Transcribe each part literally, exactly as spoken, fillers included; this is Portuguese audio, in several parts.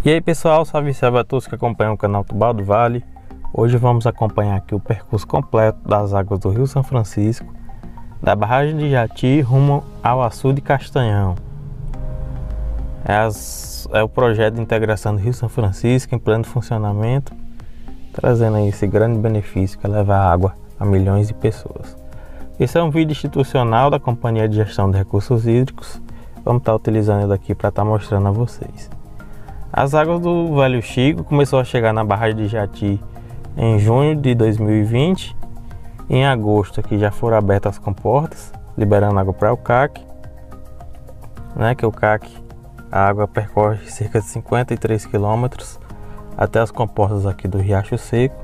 E aí pessoal, salve salve a todos que acompanham o canal Tubal do Vale. Hoje vamos acompanhar aqui o percurso completo das águas do Rio São Francisco, da barragem de Jati rumo ao açude Castanhão. É, as, é o projeto de integração do Rio São Francisco em pleno funcionamento, trazendo aí esse grande benefício que é levar água a milhões de pessoas. Esse é um vídeo institucional da Companhia de Gestão de Recursos Hídricos. Vamos estar utilizando ele aqui para estar mostrando a vocês. As águas do Velho Chico começou a chegar na barragem de Jati em junho de dois mil e vinte. Em agosto aqui já foram abertas as comportas, liberando água para o C A C, né, que o C A C, a água percorre cerca de cinquenta e três quilômetros até as comportas aqui do Riacho Seco.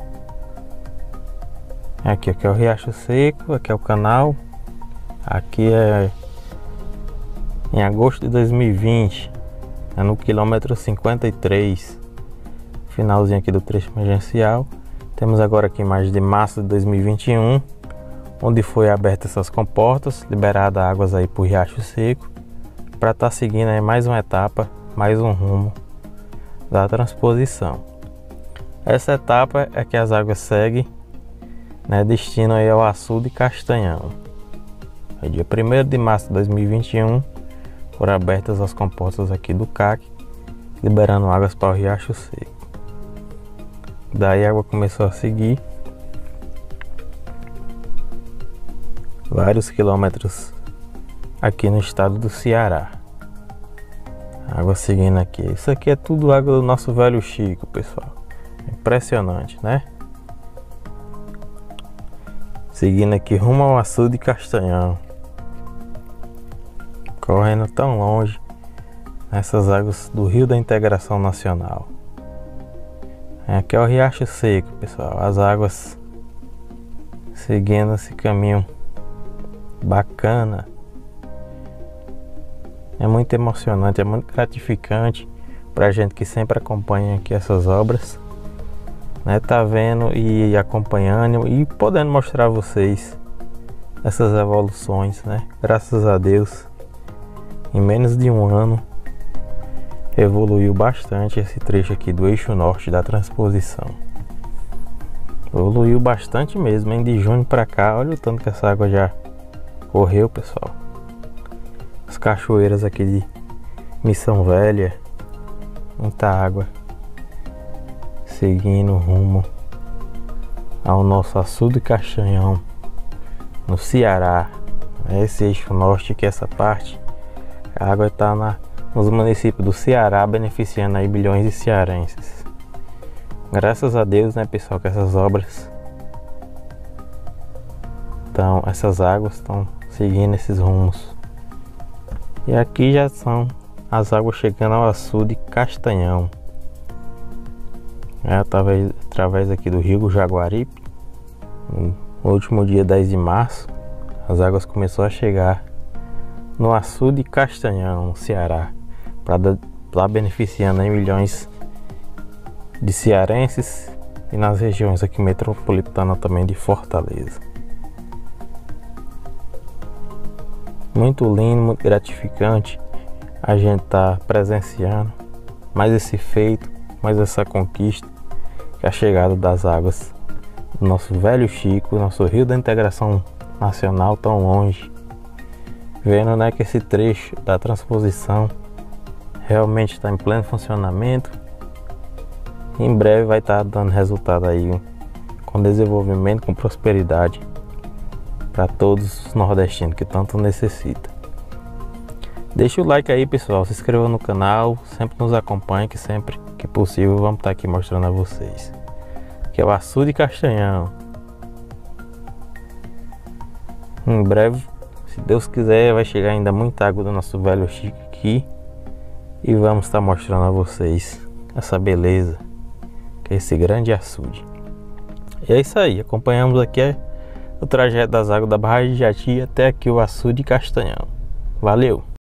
Aqui, aqui é o Riacho Seco, aqui é o canal. Aqui é em agosto de dois mil e vinte, é no quilômetro cinquenta e três, finalzinho aqui do trecho emergencial. Temos agora aqui mais de março de dois mil e vinte e um, onde foi aberta essas comportas, liberada águas aí por Riacho Seco, para estar tá seguindo aí mais uma etapa, mais um rumo da transposição. Essa etapa é que as águas seguem, né, destino aí ao açude Castanhão. É dia primeiro de março de dois mil e vinte e um, foram abertas as comportas aqui do C A C, liberando águas para o Riacho Seco. Daí a água começou a seguir vários quilômetros aqui no estado do Ceará. Água seguindo aqui. Isso aqui é tudo água do nosso Velho Chico, pessoal. Impressionante, né? Seguindo aqui rumo ao açude Castanhão. Correndo tão longe nessas águas do Rio da Integração Nacional. Aqui é o Riacho Seco, pessoal. As águas seguindo esse caminho bacana. É muito emocionante, é muito gratificante pra gente que sempre acompanha aqui essas obras, né? Tá vendo e acompanhando e podendo mostrar a vocês essas evoluções, né? Graças a Deus, em menos de um ano evoluiu bastante esse trecho aqui do eixo norte da transposição. Evoluiu bastante mesmo, hein? De junho pra cá, olha o tanto que essa água já correu, pessoal. As cachoeiras aqui de Missão Velha, muita água seguindo rumo ao nosso açude Castanhão no Ceará. Esse eixo norte, que é essa parte, a água está na nos municípios do Ceará, beneficiando aí bilhões de cearenses. Graças a Deus, né, pessoal, que essas obras então essas águas estão seguindo esses rumos. E aqui já são as águas chegando ao açude Castanhão, é, através, através aqui do Rio Jaguaribe. No último dia dez de março, as águas começaram a chegar no açude Castanhão, no Ceará, para beneficiando aí milhões de cearenses e nas regiões aqui metropolitana também de Fortaleza. Muito lindo, muito gratificante a gente tá presenciando mais esse feito, mais essa conquista, que é a chegada das águas do nosso Velho Chico, nosso Rio da Integração Nacional tão longe. Vendo, né, que esse trecho da transposição realmente está em pleno funcionamento. Em breve vai estar dando resultado aí, com desenvolvimento, com prosperidade para todos os nordestinos que tanto necessitam. Deixa o like aí, pessoal, se inscreva no canal, sempre nos acompanhe, que sempre que possível vamos estar aqui mostrando a vocês. Aqui é o açude Castanhão. Em breve, se Deus quiser, vai chegar ainda muita água do nosso Velho Chico aqui. E vamos estar mostrando a vocês essa beleza, que é esse grande açude. E é isso aí, acompanhamos aqui o trajeto das águas da barragem de Jati até aqui o açude Castanhão. Valeu!